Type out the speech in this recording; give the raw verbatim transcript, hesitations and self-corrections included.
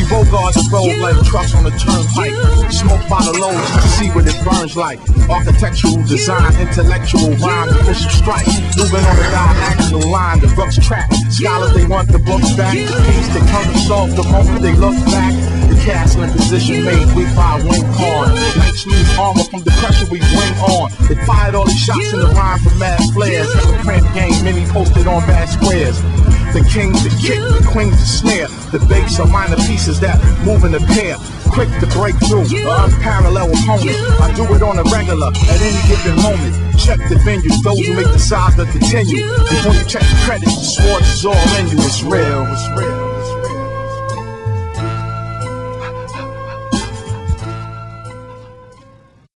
Bogarts roll like trucks on the turnpike. Smoke by the loads to see what it burns like. Architectural design, intellectual rhyme, official strike. Moving on the diagonal line, the rooks track. Scholars, they want the books back. The peace they come to solve the moment they look back. The castle in position made weak by a wing con. Knights lose armor from the pressure we bring on. They fired all these shots in the rhyme from mad flares. The print game, many posted on bad squares. The king's the kick, the queen's the snare. The bass are minor pieces that move in a pair. Quick to break through, an unparalleled opponent. I do it on a regular, at any given moment. Check the venues, those who make the size to continue. Before you check the credits, the sword is all in you, it's real, it's real.